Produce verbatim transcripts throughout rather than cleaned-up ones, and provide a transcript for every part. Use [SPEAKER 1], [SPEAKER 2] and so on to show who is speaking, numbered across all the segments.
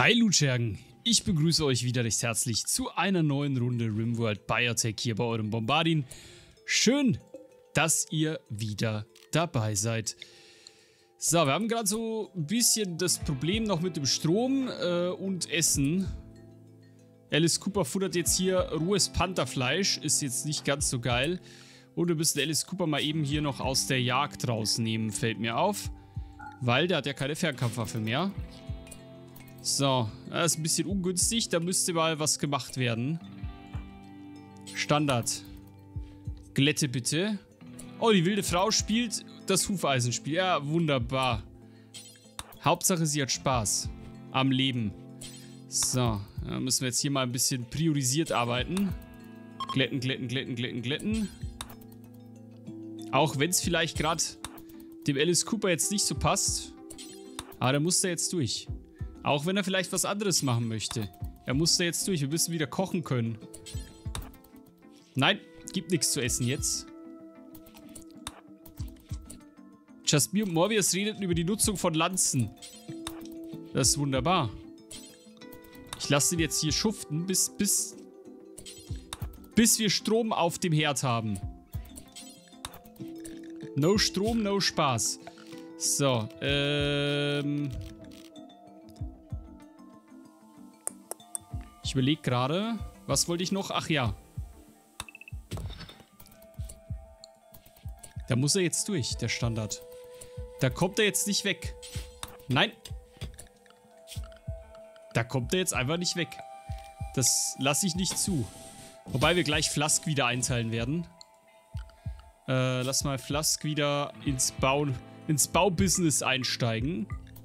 [SPEAKER 1] Hi Lutschergen, ich begrüße euch wieder recht herzlich zu einer neuen Runde RimWorld Biotech hier bei eurem Bombardin. Schön, dass ihr wieder dabei seid. So, wir haben gerade so ein bisschen das Problem noch mit dem Strom äh, und Essen. Alice Cooper futtert jetzt hier rohes Pantherfleisch, ist jetzt nicht ganz so geil. Und wir müssen Alice Cooper mal eben hier noch aus der Jagd rausnehmen, fällt mir auf. Weil der hat ja keine Fernkampfwaffe mehr. So, das ist ein bisschen ungünstig, da müsste mal was gemacht werden. Standard. Glätte bitte. Oh, die wilde Frau spielt das Hufeisenspiel. Ja, wunderbar. Hauptsache, sie hat Spaß am Leben. So, dann müssen wir jetzt hier mal ein bisschen priorisiert arbeiten. Glätten, glätten, glätten, glätten, glätten. Auch wenn es vielleicht gerade dem Alice Cooper jetzt nicht so passt. Aber da muss er jetzt durch. Auch wenn er vielleicht was anderes machen möchte. Er muss da jetzt durch. Wir müssen wieder kochen können. Nein, gibt nichts zu essen jetzt. Just Me und Morbius redeten über die Nutzung von Lanzen. Das ist wunderbar. Ich lasse ihn jetzt hier schuften, bis, bis, bis wir Strom auf dem Herd haben. No Strom, no Spaß. So, ähm... ich überlege gerade, was wollte ich noch? Ach ja. Da muss er jetzt durch, der Standard. Da kommt er jetzt nicht weg. Nein. Da kommt er jetzt einfach nicht weg. Das lasse ich nicht zu. Wobei wir gleich Flask wieder einteilen werden. Äh, lass mal Flask wieder ins Bau, ins Baubusiness einsteigen.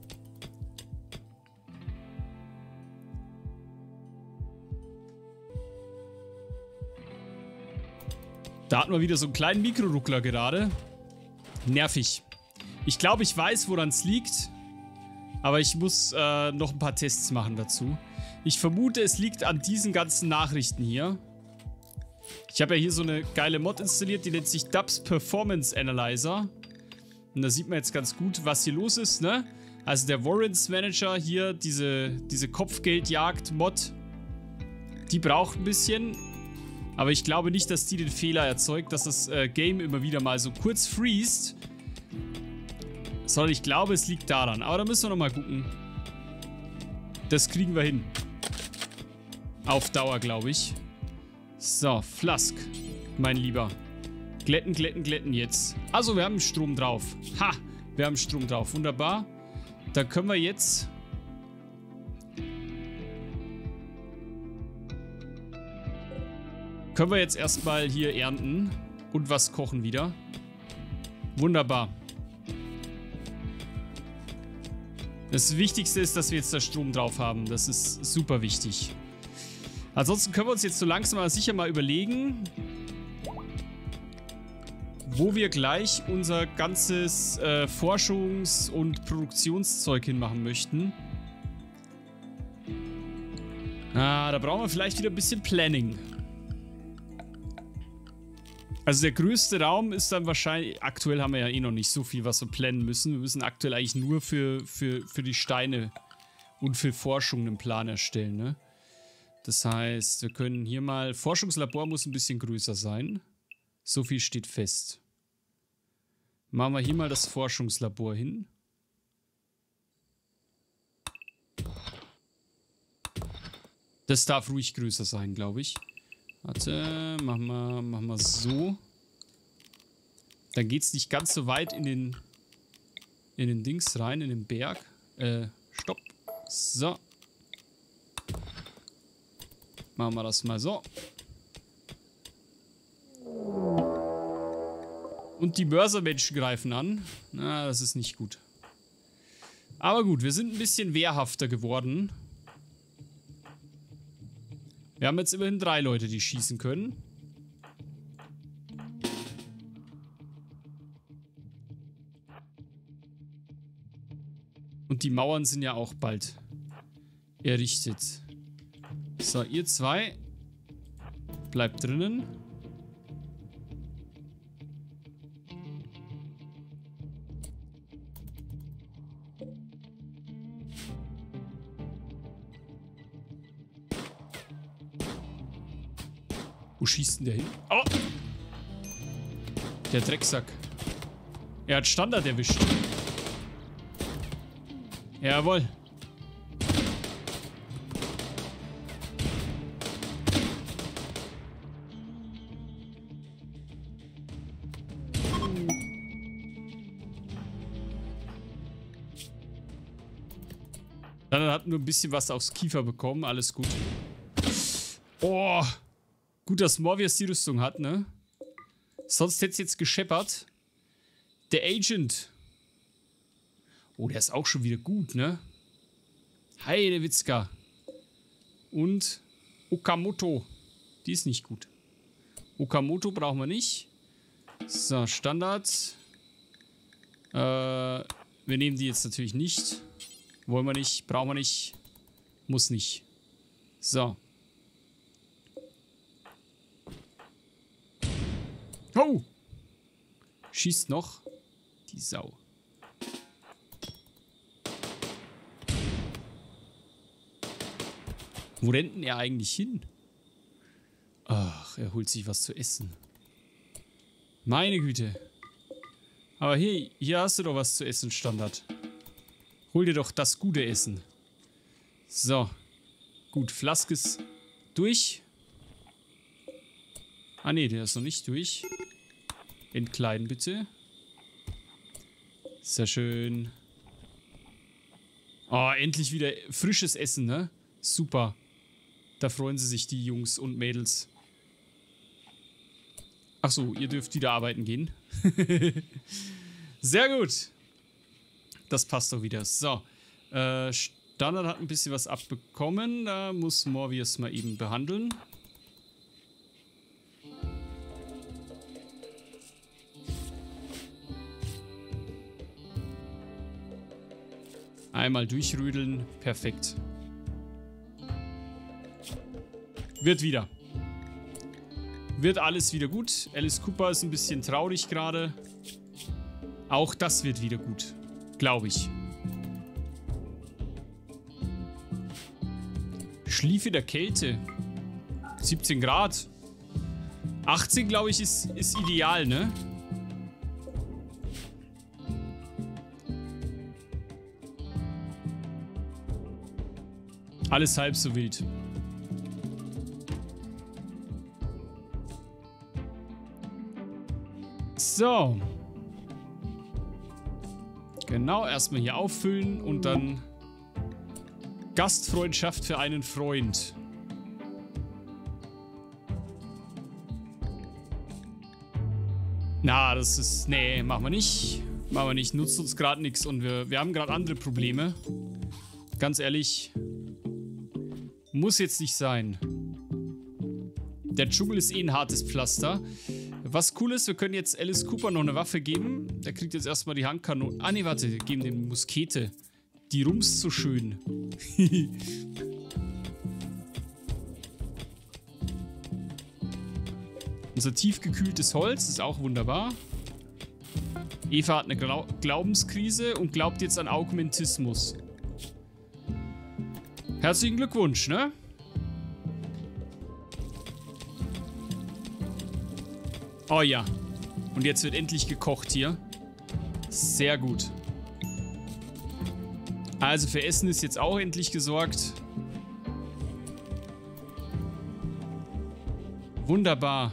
[SPEAKER 1] Da hatten wir wieder so einen kleinen Mikroruckler gerade. Nervig. Ich glaube, ich weiß, woran es liegt. Aber ich muss äh, noch ein paar Tests machen dazu. Ich vermute, es liegt an diesen ganzen Nachrichten hier. Ich habe ja hier so eine geile Mod installiert, die nennt sich Dubs Performance Analyzer. Und da sieht man jetzt ganz gut, was hier los ist, ne? Also der Warrants Manager hier, diese, diese Kopfgeldjagd-Mod, die braucht ein bisschen. Aber ich glaube nicht, dass die den Fehler erzeugt, dass das äh, Game immer wieder mal so kurz freest. Sondern ich glaube, es liegt daran. Aber da müssen wir nochmal gucken. Das kriegen wir hin. Auf Dauer, glaube ich. So, Flask, mein Lieber. Glätten, glätten, glätten jetzt. Also, wir haben Strom drauf. Ha, wir haben Strom drauf. Wunderbar. Da können wir jetzt... Können wir jetzt erstmal hier ernten und was kochen wieder. Wunderbar. Das Wichtigste ist, dass wir jetzt da Strom drauf haben. Das ist super wichtig. Ansonsten können wir uns jetzt so langsam aber sicher mal überlegen, wo wir gleich unser ganzes äh, Forschungs- und Produktionszeug hinmachen möchten. Ah, da brauchen wir vielleicht wieder ein bisschen Planning. Also der größte Raum ist dann wahrscheinlich, aktuell haben wir ja eh noch nicht so viel, was wir planen müssen. Wir müssen aktuell eigentlich nur für, für, für die Steine und für Forschung einen Plan erstellen, ne? Das heißt, wir können hier mal, Forschungslabor muss ein bisschen größer sein. So viel steht fest. Machen wir hier mal das Forschungslabor hin. Das darf ruhig größer sein, glaube ich. Warte, machen wir, machen wir so. Dann geht es nicht ganz so weit in den, in den Dings rein, in den Berg. Äh, stopp. So. Machen wir das mal so. Und die Mörsermenschen greifen an. Na, das ist nicht gut. Aber gut, wir sind ein bisschen wehrhafter geworden. Wir haben jetzt immerhin drei Leute, die schießen können. Und die Mauern sind ja auch bald errichtet. So, ihr zwei bleibt drinnen. Wo schießt denn der hin? Oh! Der Drecksack. Er hat Standard erwischt. Jawohl. Dann hat nur ein bisschen was aufs Kiefer bekommen. Alles gut. Oh. Gut, dass Morbius die Rüstung hat, ne? Sonst hätte es jetzt gescheppert. Der Agent. Oh, der ist auch schon wieder gut, ne? Heidewitzka. Und Okamoto. Die ist nicht gut. Okamoto brauchen wir nicht. So, Standard. Äh, wir nehmen die jetzt natürlich nicht. Wollen wir nicht, brauchen wir nicht. Muss nicht. So. Oh! Schießt noch. Die Sau. Wo rennt denn er eigentlich hin? Ach, er holt sich was zu essen. Meine Güte. Aber hier, hier hast du doch was zu essen, Standard. Hol dir doch das gute Essen. So. Gut, Flask ist durch. Ah ne, der ist noch nicht durch. Entkleiden bitte. Sehr schön. Oh, endlich wieder frisches Essen, ne? Super. Da freuen sie sich, die Jungs und Mädels. Achso, ihr dürft wieder arbeiten gehen. Sehr gut. Das passt doch wieder. So. Äh, Standard hat ein bisschen was abbekommen. Da muss Morbius mal eben behandeln. Einmal durchrüdeln. Perfekt. Wird wieder. Wird alles wieder gut. Alice Cooper ist ein bisschen traurig gerade. Auch das wird wieder gut. Glaube ich. Schlief in der Kälte. siebzehn Grad. achtzehn, glaube ich, ist, ist ideal, ne? Alles halb so wild. So. Genau, erstmal hier auffüllen und dann Gastfreundschaft für einen Freund. Na, das ist... Nee, machen wir nicht. Machen wir nicht. Nutzt uns gerade nichts und wir, wir haben gerade andere Probleme. Ganz ehrlich. Muss jetzt nicht sein. Der Dschungel ist eh ein hartes Pflaster. Was cool ist, wir können jetzt Alice Cooper noch eine Waffe geben. Der kriegt jetzt erstmal die Handkanone. Ah, ne, warte. Wir geben dem Muskete. Die rumst so schön. Unser tiefgekühltes Holz ist auch wunderbar. Eva hat eine Glau- Glaubenskrise und glaubt jetzt an Augmentismus. Herzlichen Glückwunsch, ne? Oh ja. Und jetzt wird endlich gekocht hier. Sehr gut. Also für Essen ist jetzt auch endlich gesorgt. Wunderbar.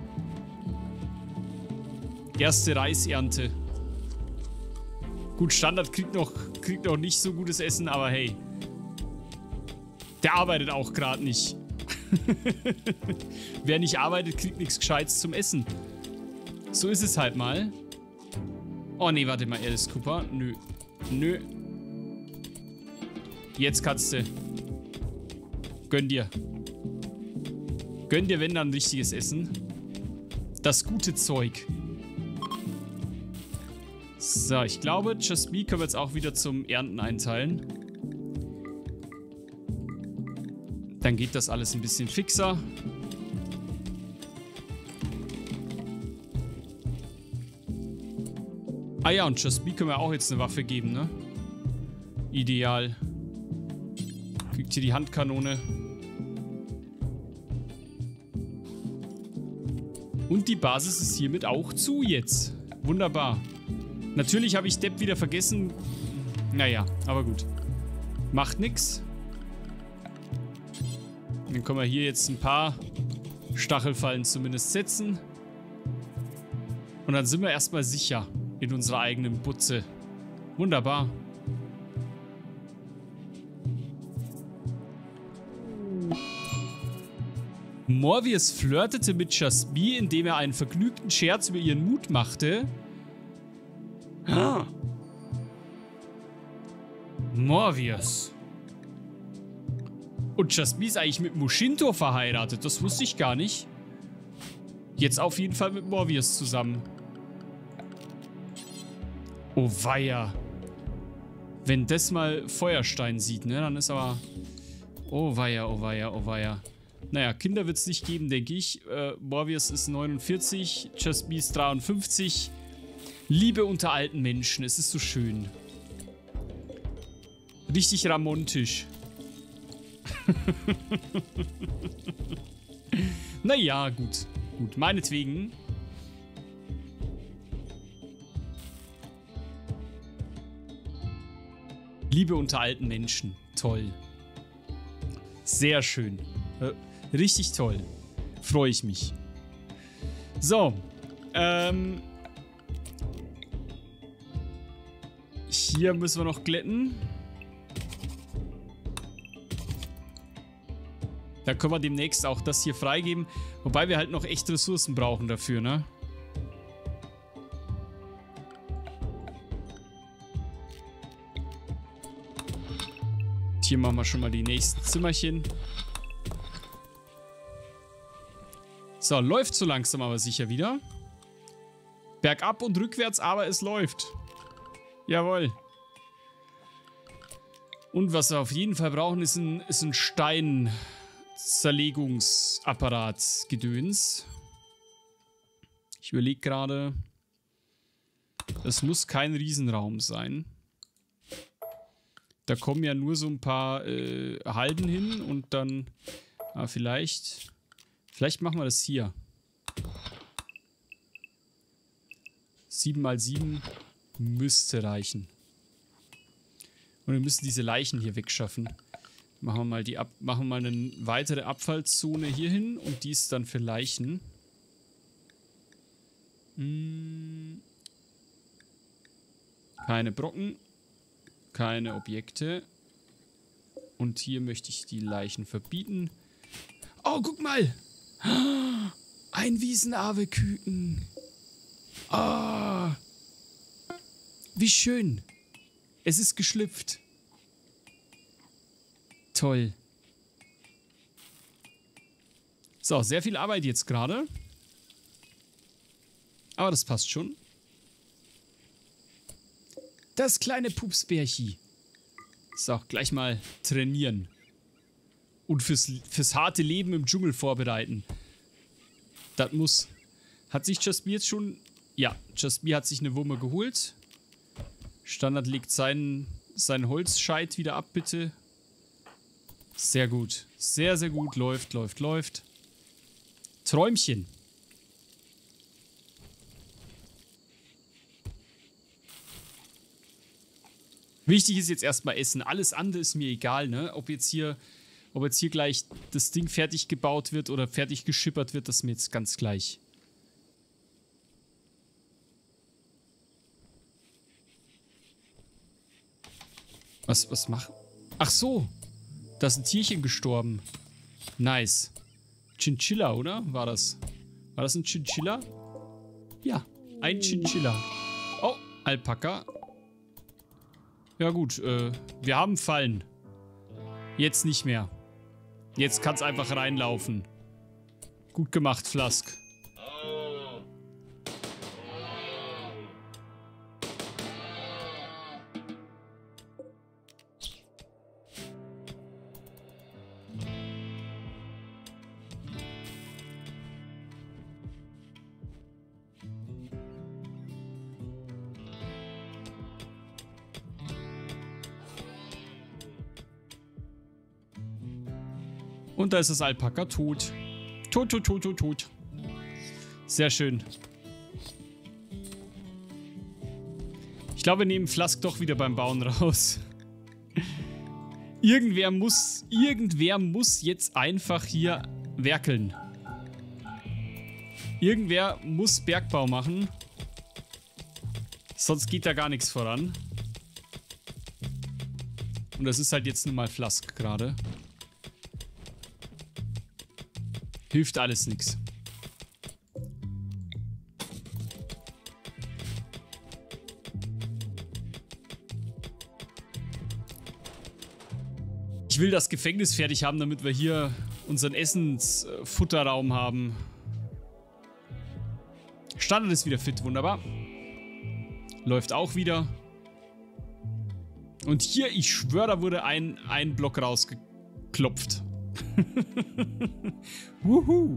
[SPEAKER 1] Erste Reisernte. Gut, Standard kriegt noch, kriegt noch nicht so gutes Essen, aber hey. Der arbeitet auch gerade nicht. Wer nicht arbeitet, kriegt nichts Gescheites zum Essen. So ist es halt mal. Oh nee, warte mal, Alice Cooper. Nö. Nö. Jetzt Katze. Gönn dir. Gönn dir, wenn dann richtiges Essen. Das gute Zeug. So, ich glaube, Just Me können wir jetzt auch wieder zum Ernten einteilen. Dann geht das alles ein bisschen fixer. Ah ja, und Just Me können wir auch jetzt eine Waffe geben, ne? Ideal. Kriegt hier die Handkanone. Und die Basis ist hiermit auch zu jetzt. Wunderbar. Natürlich habe ich Depp wieder vergessen. Naja, aber gut. Macht nix. Dann können wir hier jetzt ein paar Stachelfallen zumindest setzen. Und dann sind wir erstmal sicher in unserer eigenen Butze. Wunderbar. Morvius flirtete mit Jasmine, indem er einen vergnügten Scherz über ihren Mut machte. Ah. Morvius. Und Jasmine ist eigentlich mit Mushinto verheiratet. Das wusste ich gar nicht. Jetzt auf jeden Fall mit Morvius zusammen. Oh weia. Wenn das mal Feuerstein sieht, ne, dann ist aber... Oh weia, oh weia, oh weia. Naja, Kinder wird es nicht geben, denke ich. Äh, Morvius ist neunundvierzig, Jasmine ist dreiundfünfzig. Liebe unter alten Menschen, es ist so schön. Richtig ramontisch. Naja, gut. Gut, meinetwegen. Liebe unter alten Menschen. Toll. Sehr schön. Äh, richtig toll. Freue ich mich. So. Ähm. Hier müssen wir noch glätten. Da können wir demnächst auch das hier freigeben. Wobei wir halt noch echt Ressourcen brauchen dafür, ne? Hier machen wir schon mal die nächsten Zimmerchen. So, läuft so langsam aber sicher wieder. Bergab und rückwärts, aber es läuft. Jawohl. Und was wir auf jeden Fall brauchen, ist ein, ist ein Stein-Zerlegungsapparat Gedöns. Ich überlege gerade. Das muss kein Riesenraum sein. Da kommen ja nur so ein paar äh, Halden hin und dann ah, vielleicht vielleicht machen wir das hier. sieben mal sieben müsste reichen. Und wir müssen diese Leichen hier wegschaffen. Machen wir mal die Ab machen wir mal eine weitere Abfallzone hier hin und die ist dann für Leichen. Hm. Keine Brocken. Keine Objekte. Und hier möchte ich die Leichen verbieten. Oh, guck mal! Ein Wiesenaveküken. Ah! Oh, wie schön! Es ist geschlüpft. Toll. So, sehr viel Arbeit jetzt gerade. Aber das passt schon. Das kleine Pupsbärchi. So, gleich mal trainieren. Und fürs, fürs harte Leben im Dschungel vorbereiten. Das muss. Hat sich Jasmine jetzt schon... Ja, Jasmine hat sich eine Wumme geholt. Standard legt seinen, seinen Holzscheit wieder ab, bitte. Sehr gut. Sehr, sehr gut. Läuft, läuft, läuft. Träumchen. Wichtig ist jetzt erstmal Essen. Alles andere ist mir egal, ne? Ob jetzt hier, ob jetzt hier gleich das Ding fertig gebaut wird oder fertig geschippert wird, das ist mir jetzt ganz gleich. Was, was mach? Ach so. Da ist ein Tierchen gestorben. Nice. Chinchilla, oder? War das? War das ein Chinchilla? Ja, ein Chinchilla. Oh, Alpaka. Ja gut, äh, wir haben Fallen. Jetzt nicht mehr. Jetzt kann es einfach reinlaufen. Gut gemacht, Flask. Und da ist das Alpaka tot. Tot, tot, tot, tot, tot. Sehr schön. Ich glaube, wir nehmen Flask doch wieder beim Bauen raus. Irgendwer muss, irgendwer muss jetzt einfach hier werkeln. Irgendwer muss Bergbau machen. Sonst geht da gar nichts voran. Und das ist halt jetzt nun mal Flask gerade. Hilft alles nichts. Ich will das Gefängnis fertig haben, damit wir hier unseren Essensfutterraum haben. Standard ist wieder fit, wunderbar. Läuft auch wieder. Und hier, ich schwöre, da wurde ein, ein Block rausgeklopft. Wuhu.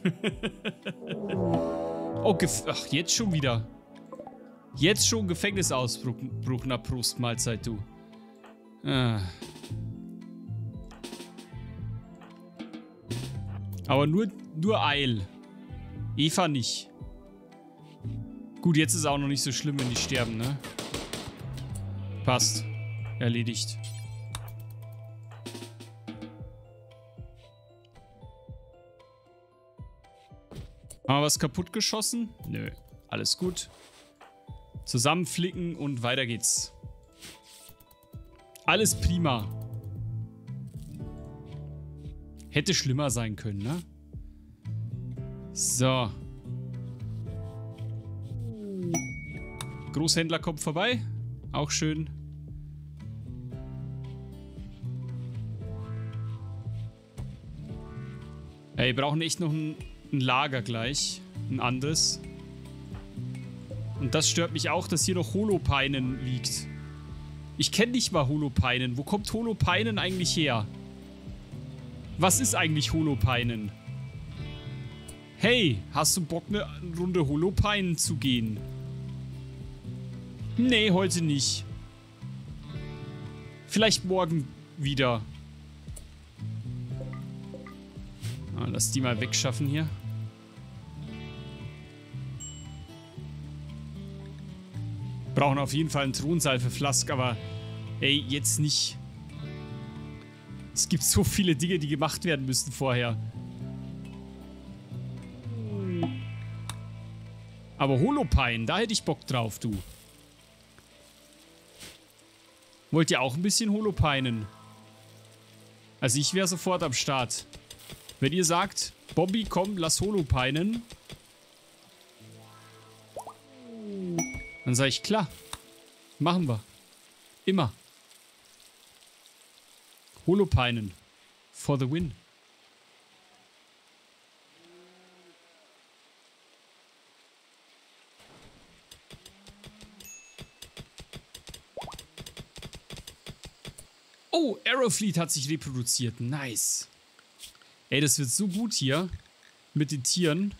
[SPEAKER 1] Oh, ach, jetzt schon wieder. Jetzt schon Gefängnisausbruch, na Prost, Mahlzeit, du. Ah. Aber nur, nur Eil. Eva nicht. Gut, jetzt ist es auch noch nicht so schlimm, wenn die sterben, ne? Passt. Erledigt. Haben wir was kaputt geschossen? Nö. Alles gut. Zusammenflicken und weiter geht's. Alles prima. Hätte schlimmer sein können, ne? So. Großhändler kommt vorbei. Auch schön. Ey, wir brauchen echt noch ein, ein Lager gleich. Ein anderes. Und das stört mich auch, dass hier noch Holopeinen liegt. Ich kenne nicht mal Holopeinen. Wo kommt Holopeinen eigentlich her? Was ist eigentlich Holopeinen? Hey, hast du Bock, eine Runde Holopeinen zu gehen? Nee, heute nicht. Vielleicht morgen wieder. Ah, lass die mal wegschaffen hier. Brauchen auf jeden Fall einen Thronsaal für Flask, aber ey, jetzt nicht. Es gibt so viele Dinge, die gemacht werden müssen vorher. Aber Holopein, da hätte ich Bock drauf, du. Wollt ihr auch ein bisschen Holopeinen? Also ich wäre sofort am Start. Wenn ihr sagt, Bobby, komm, lass Holopeinen. Dann sage ich, klar. Machen wir. Immer. Holopeinen. For the win. Oh, Arrowfleet hat sich reproduziert. Nice. Ey, das wird so gut hier. Mit den Tieren.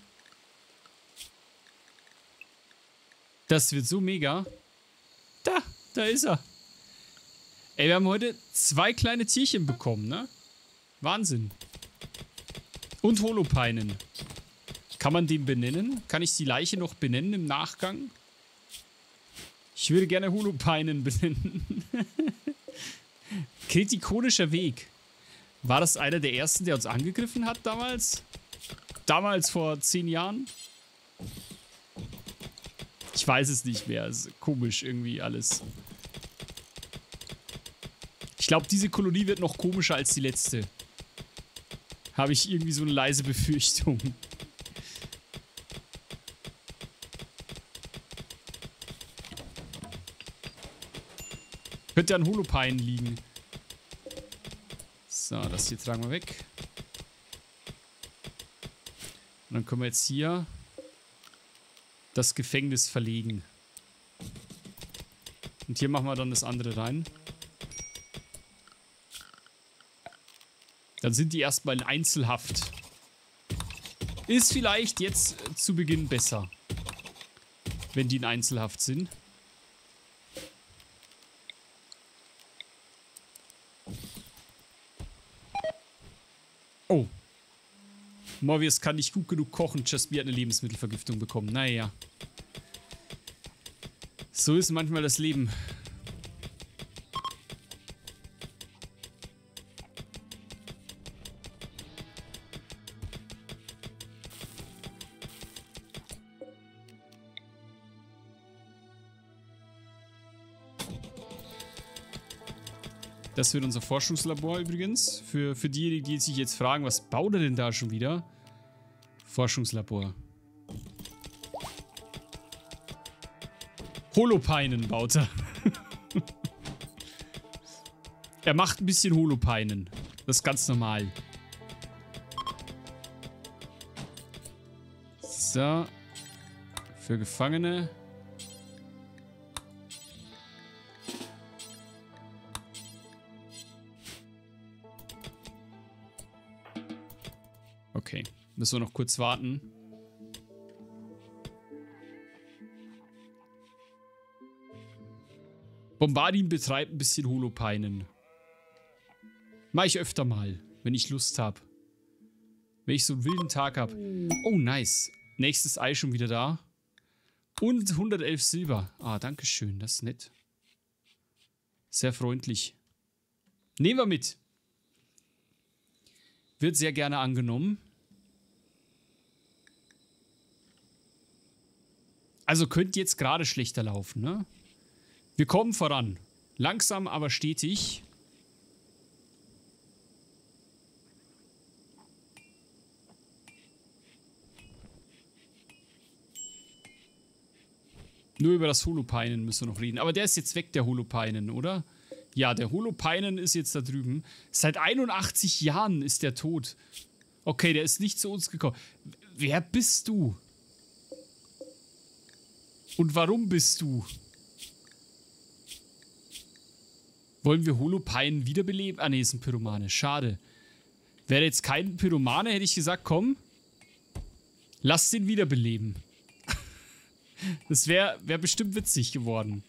[SPEAKER 1] Das wird so mega. Da, da ist er. Ey, wir haben heute zwei kleine Tierchen bekommen, ne? Wahnsinn. Und Holopeinen. Kann man den benennen? Kann ich die Leiche noch benennen im Nachgang? Ich würde gerne Holopeinen benennen. Kritikonischer Weg. War das einer der ersten, der uns angegriffen hat damals? Damals vor zehn Jahren? Ich weiß es nicht mehr. Es ist komisch irgendwie alles. Ich glaube, diese Kolonie wird noch komischer als die letzte. Habe ich irgendwie so eine leise Befürchtung. Könnte an Holopeinen liegen. So, das hier tragen wir weg. Und dann können wir jetzt hier das Gefängnis verlegen. Und hier machen wir dann das andere rein. Dann sind die erstmal in Einzelhaft. Ist vielleicht jetzt zu Beginn besser, wenn die in Einzelhaft sind. Oh. Morbius kann nicht gut genug kochen. Jasmine hat eine Lebensmittelvergiftung bekommen. Naja. So ist manchmal das Leben. Das wird unser Forschungslabor übrigens. Für, für diejenigen, die sich jetzt fragen, was baut er denn da schon wieder? Forschungslabor. Holopeinen baut er. Er macht ein bisschen Holopeinen. Das ist ganz normal. So. Für Gefangene. Okay, müssen wir noch kurz warten. Bombardin betreibt ein bisschen Holopeinen. Mach ich öfter mal, wenn ich Lust habe. Wenn ich so einen wilden Tag habe. Oh, nice. Nächstes Ei schon wieder da. Und hundertelf Silber. Ah, danke schön, das ist nett. Sehr freundlich. Nehmen wir mit. Wird sehr gerne angenommen. Also könnte jetzt gerade schlechter laufen, ne? Wir kommen voran. Langsam, aber stetig. Nur über das Holopeinen müssen wir noch reden. Aber der ist jetzt weg, der Holopeinen, oder? Ja, der Holopeinen ist jetzt da drüben. Seit einundachtzig Jahren ist der tot. Okay, der ist nicht zu uns gekommen. Wer bist du? Und warum bist du? Wollen wir Holopeinen wiederbeleben? Ah, ne, ist ein Pyromane. Schade. Wäre jetzt kein Pyromane, hätte ich gesagt, komm. Lass den wiederbeleben. Das wäre wär bestimmt witzig geworden.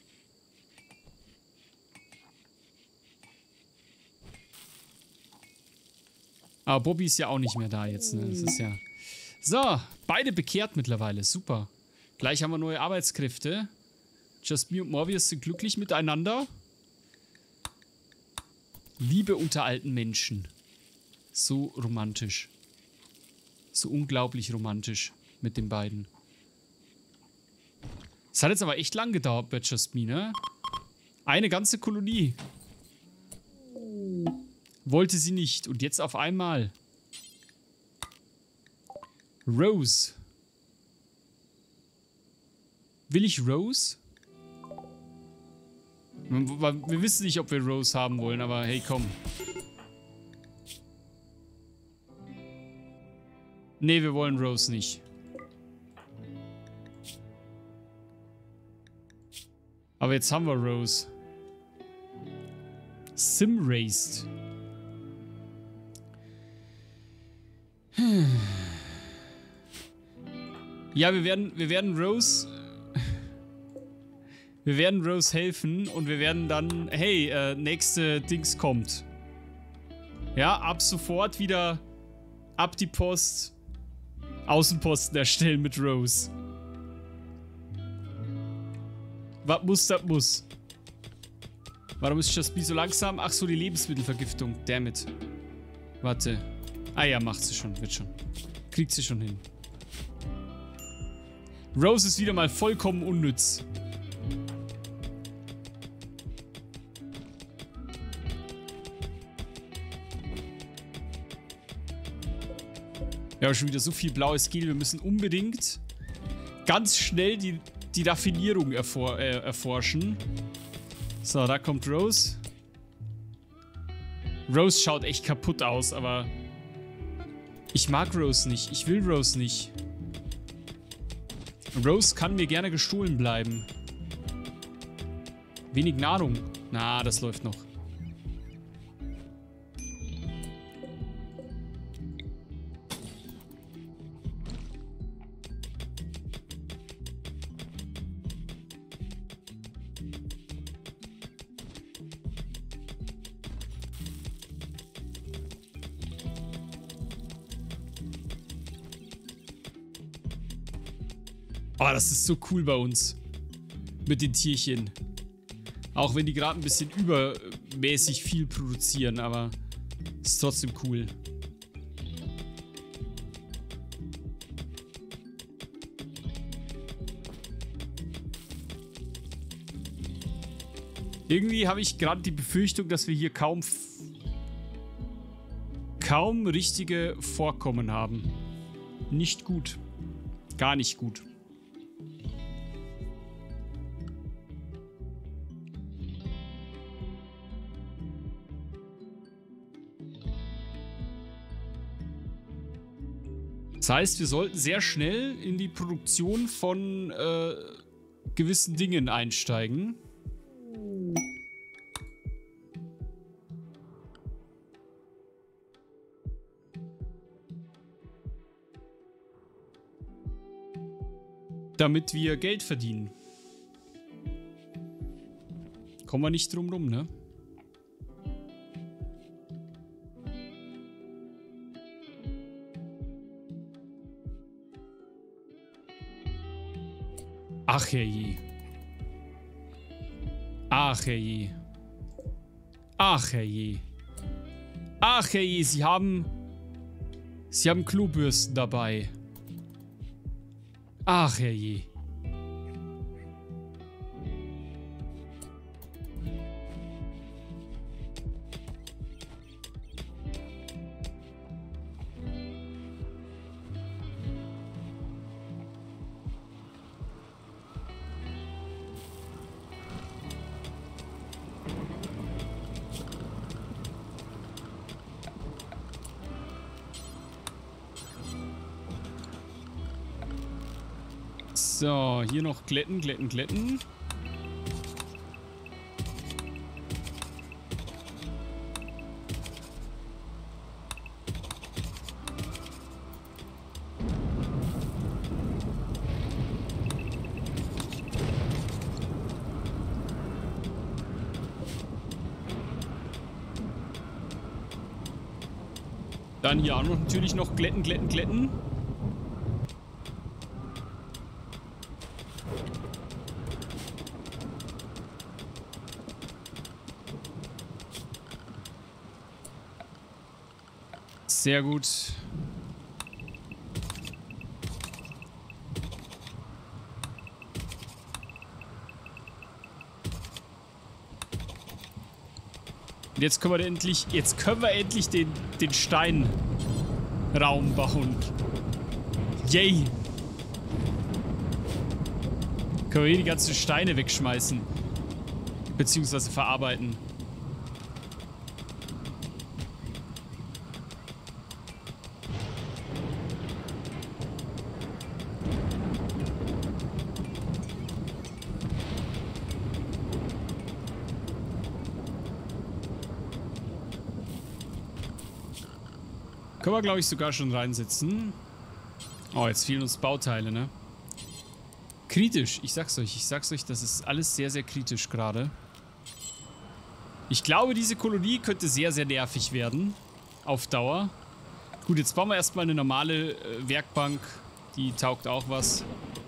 [SPEAKER 1] Aber Bobby ist ja auch nicht mehr da jetzt, ne? Das ist ja... So, beide bekehrt mittlerweile. Super. Gleich haben wir neue Arbeitskräfte. Jasmine und Morbius sind glücklich miteinander. Liebe unter alten Menschen. So romantisch. So unglaublich romantisch mit den beiden. Es hat jetzt aber echt lang gedauert bei Jasmine, ne? Eine ganze Kolonie. Wollte sie nicht. Und jetzt auf einmal. Rose. Will ich Rose? Wir wissen nicht, ob wir Rose haben wollen, aber hey, komm. Nee, wir wollen Rose nicht. Aber jetzt haben wir Rose. Sim-Raced. Ja, wir werden, wir werden Rose... Wir werden Rose helfen und wir werden dann... Hey, äh, nächste Dings kommt. Ja, ab sofort wieder ab die Post. Außenposten erstellen mit Rose. Was muss, das muss. Warum ist Jasmine so langsam? Ach so, die Lebensmittelvergiftung. Dammit. Warte. Ah ja, macht sie schon. Wird schon. Kriegt sie schon hin. Rose ist wieder mal vollkommen unnütz. Wir haben schon wieder so viel blaues Gel. Wir müssen unbedingt ganz schnell die, die Raffinierung erfor äh, erforschen. So, da kommt Rose. Rose schaut echt kaputt aus, aber ich mag Rose nicht. Ich will Rose nicht. Rose kann mir gerne gestohlen bleiben. Wenig Nahrung. Na, das läuft noch. Oh, das ist so cool bei uns. Mit den Tierchen. Auch wenn die gerade ein bisschen übermäßig viel produzieren, aber ist trotzdem cool. Irgendwie habe ich gerade die Befürchtung, dass wir hier kaum kaum richtige Vorkommen haben. Nicht gut. Gar nicht gut. Das heißt, wir sollten sehr schnell in die Produktion von äh, gewissen Dingen einsteigen. Damit wir Geld verdienen. Kommen wir nicht drum rum, ne? Ach herrje. Ach herrje. Ach herrje. Ach herrje, sie haben... Sie haben Klobürsten dabei. Ach herrje. So, hier noch glätten, glätten, glätten. Dann hier auch noch natürlich noch glätten, glätten, glätten. Sehr gut. Und jetzt können wir endlich, jetzt können wir endlich den, den Steinraum bauen. Yay! Können wir hier die ganzen Steine wegschmeißen. Beziehungsweise verarbeiten. Können wir, glaube ich, sogar schon reinsetzen. Oh, jetzt fehlen uns Bauteile, ne? Kritisch. Ich sag's euch. Ich sag's euch, das ist alles sehr, sehr kritisch gerade. Ich glaube, diese Kolonie könnte sehr, sehr nervig werden. Auf Dauer. Gut, jetzt bauen wir erstmal eine normale äh, Werkbank. Die taugt auch was.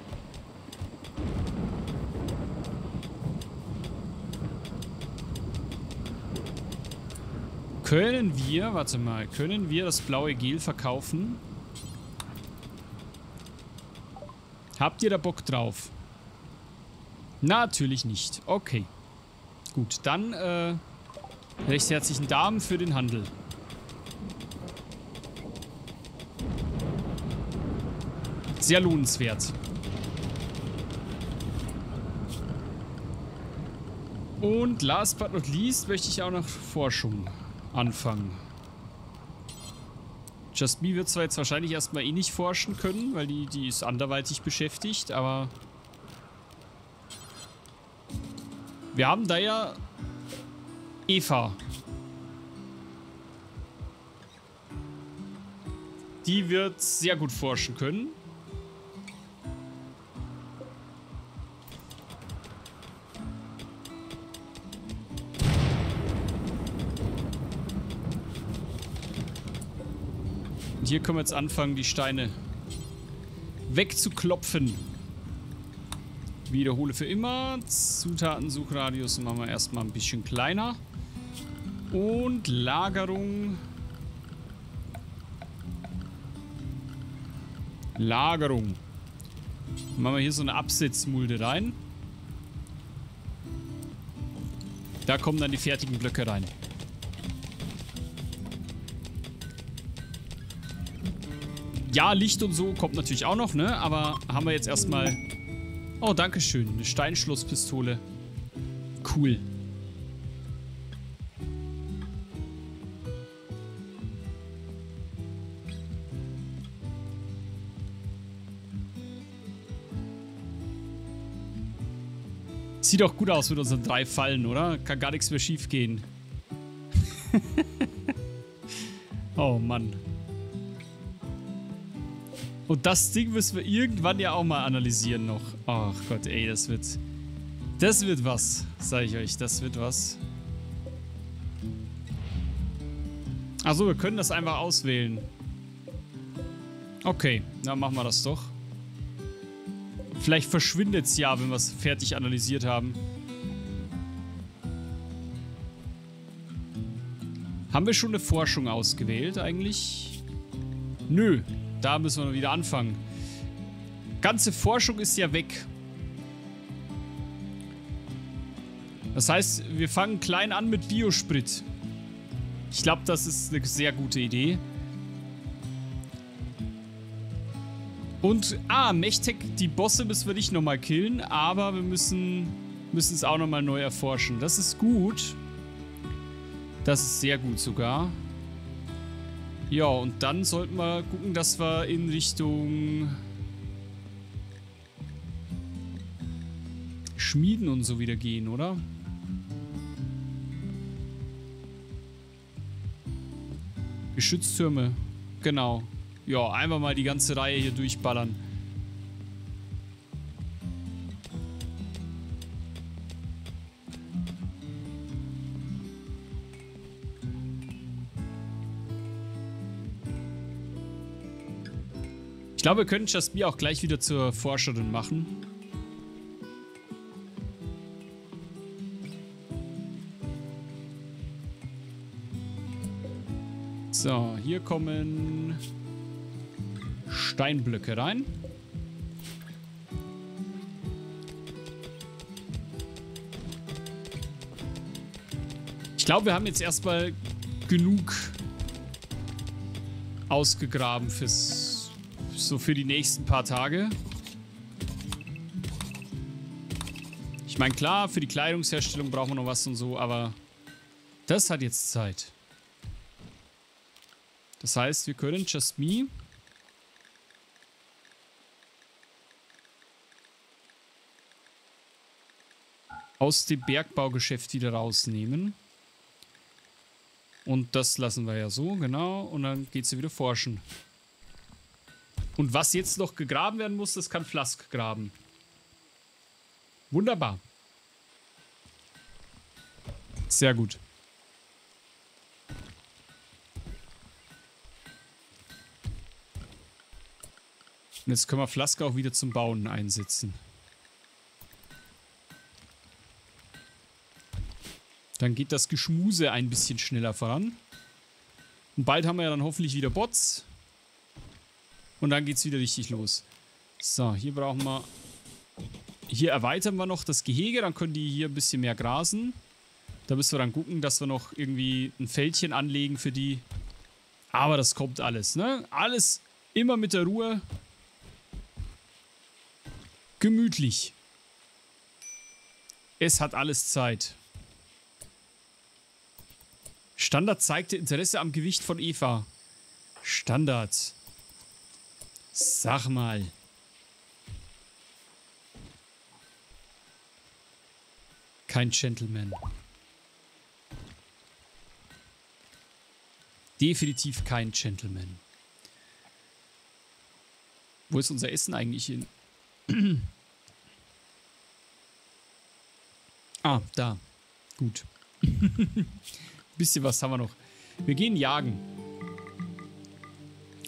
[SPEAKER 1] Können wir, warte mal, können wir das blaue Gel verkaufen? Habt ihr da Bock drauf? Natürlich nicht. Okay. Gut, dann äh, recht herzlichen Dank für den Handel. Sehr lohnenswert. Und last but not least möchte ich auch noch Forschung anfangen. Just Me wird zwar jetzt wahrscheinlich erstmal eh nicht forschen können, weil die, die ist anderweitig beschäftigt, aber wir haben da ja Eva. Die wird sehr gut forschen können. Und hier können wir jetzt anfangen, die Steine wegzuklopfen. wiederhole für immer. Zutatensuchradius machen wir erstmal ein bisschen kleiner. Und Lagerung. Lagerung. Dann machen wir hier so eine Absetzmulde rein. Da kommen dann die fertigen Blöcke rein. Ja, Licht und so kommt natürlich auch noch, ne? Aber haben wir jetzt erstmal... Oh, dankeschön. Eine Steinschlosspistole. Cool. Sieht doch gut aus mit unseren drei Fallen, oder? Kann gar nichts mehr schief gehen. Oh Mann. Und das Ding müssen wir irgendwann ja auch mal analysieren noch. Ach Gott, ey, das wird... Das wird was, sage ich euch. Das wird was. Achso, wir können das einfach auswählen. Okay, dann machen wir das doch. Vielleicht verschwindet es ja, wenn wir es fertig analysiert haben. Haben wir schon eine Forschung ausgewählt eigentlich? Nö, da müssen wir wieder anfangen. Ganze Forschung ist ja weg. Das heißt, wir fangen klein an mit Biosprit. Ich glaube, das ist eine sehr gute Idee. Und, ah, Mechtek, die Bosse müssen wir nicht nochmal killen, aber wir müssen, müssen es auch nochmal neu erforschen. Das ist gut. Das ist sehr gut sogar. Ja, und dann sollten wir gucken, dass wir in Richtung Schmieden und so wieder gehen, oder? Geschütztürme, genau. Ja, einfach mal die ganze Reihe hier durchballern. Ich glaube, wir können Jasmine auch gleich wieder zur Forscherin machen. So, hier kommen Steinblöcke rein. Ich glaube, wir haben jetzt erstmal genug ausgegraben fürs, so für die nächsten paar Tage. Ich meine, klar, für die Kleidungsherstellung brauchen wir noch was und so, aber das hat jetzt Zeit. Das heißt, wir können Jasmine aus dem Bergbaugeschäft wieder rausnehmen. Und das lassen wir ja so, genau. Und dann geht sie wieder forschen. Und was jetzt noch gegraben werden muss, das kann Flask graben. Wunderbar. Sehr gut. Und jetzt können wir Flask auch wieder zum Bauen einsetzen. Dann geht das Geschmuse ein bisschen schneller voran. Und bald haben wir ja dann hoffentlich wieder Bots. Und dann geht es wieder richtig los. So, hier brauchen wir... Hier erweitern wir noch das Gehege. Dann können die hier ein bisschen mehr grasen. Da müssen wir dann gucken, dass wir noch irgendwie ein Fältchen anlegen für die. Aber das kommt alles, ne? Alles immer mit der Ruhe. Gemütlich. Es hat alles Zeit. Standard zeigte Interesse am Gewicht von Eva. Standard. Sag mal. Kein Gentleman. Definitiv kein Gentleman. Wo ist unser Essen eigentlich hin? Ah, da. Gut. Bisschen was haben wir noch. Wir gehen jagen.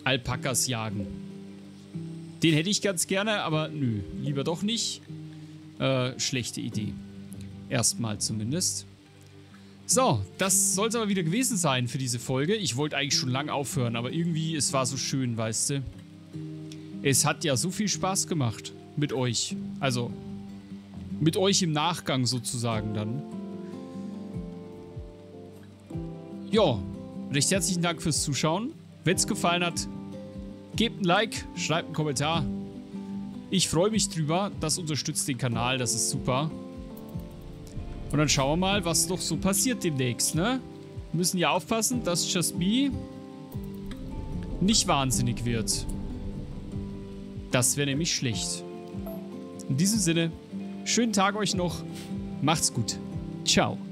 [SPEAKER 1] Alpakas jagen. Den hätte ich ganz gerne, aber nö, lieber doch nicht. äh, schlechte Idee. Erstmal zumindest. So, das soll es aber wieder gewesen sein für diese Folge. Ich wollte eigentlich schon lang aufhören, aber irgendwie, es war so schön, weißt du. Es hat ja so viel Spaß gemacht mit euch. Also, mit euch im Nachgang sozusagen dann. Ja, recht herzlichen Dank fürs Zuschauen. Wenn es gefallen hat, gebt ein Like, schreibt einen Kommentar. Ich freue mich drüber. Das unterstützt den Kanal, das ist super. Und dann schauen wir mal, was doch so passiert demnächst, ne? Wir müssen ja aufpassen, dass Just Be nicht wahnsinnig wird. Das wäre nämlich schlecht. In diesem Sinne, schönen Tag euch noch. Macht's gut. Ciao.